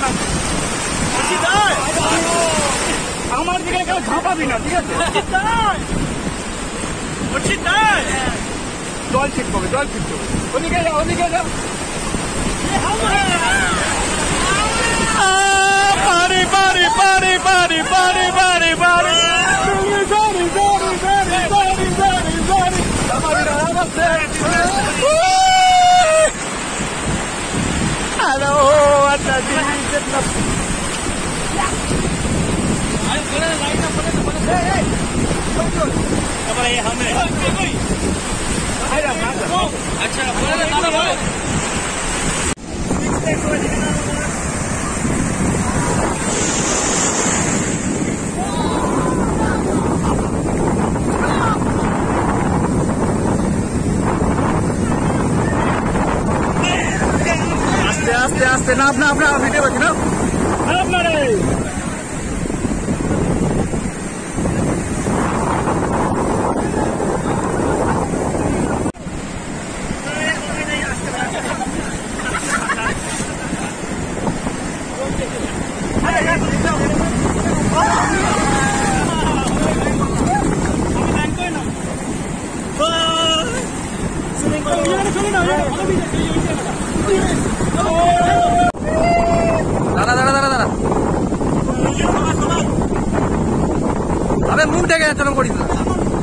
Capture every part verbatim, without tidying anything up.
আমার দিকে কেউ ঝাঁপাবি না, ঠিক আছে? জল ঠিক করবে, জল ঠিক করবে। ওদিকে যাও, ওদিকে যাও। পারি পারি পারি পারি পারি পারি পারি Hello, what a delicious. আস্তে আস্তে না আপনা আপনা ভিডিও করছি না আপনারে দাদা দাদা দাদা দাদা আমি মুখ দেখে চলন করিস না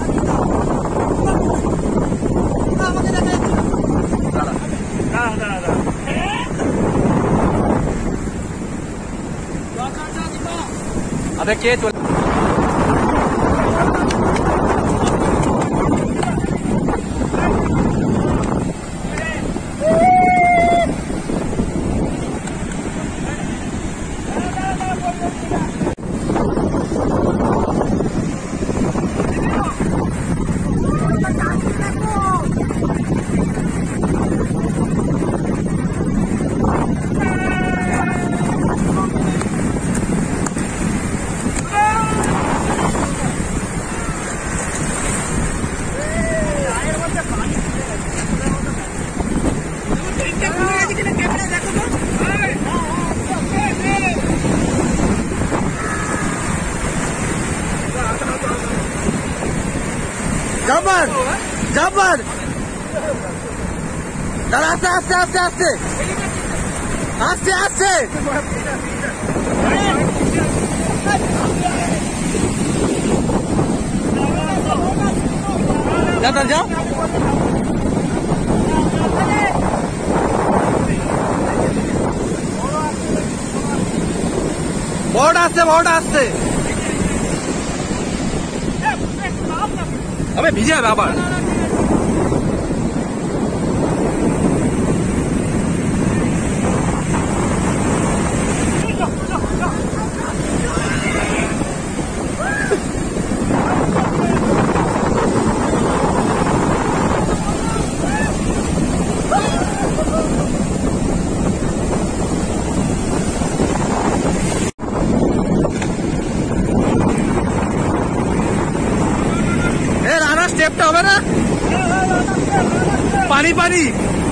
আবে কে চল Jabar, Jabar. Dar aste, aste, aste, aste. Aste, aste. Ja, dar ja. Board aste, board aste. अबे भिजा बाबर स्टेपটা হবে না পানি পানি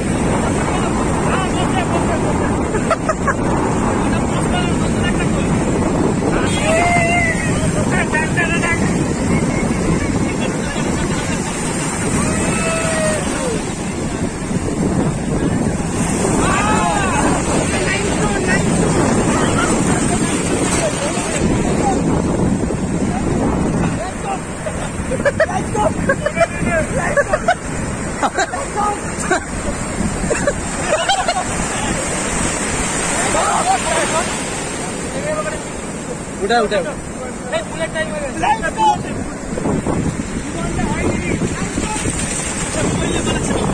उठा उठा बुलेट टाइम